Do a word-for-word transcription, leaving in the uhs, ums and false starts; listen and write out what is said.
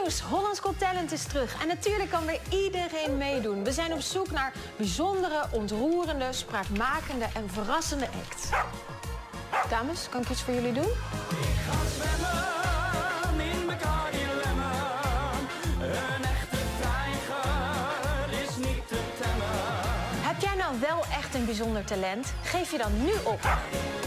nieuws. Hollands Got Talent is terug. En natuurlijk kan weer iedereen meedoen. We zijn op zoek naar bijzondere, ontroerende, spraakmakende en verrassende acts. Dames, kan ik iets voor jullie doen? Ik ga zwemmen in mijn Cardi-lemmen. Een echte tijger is niet te temmen. Heb jij nou wel echt een bijzonder talent? Geef je dan nu op.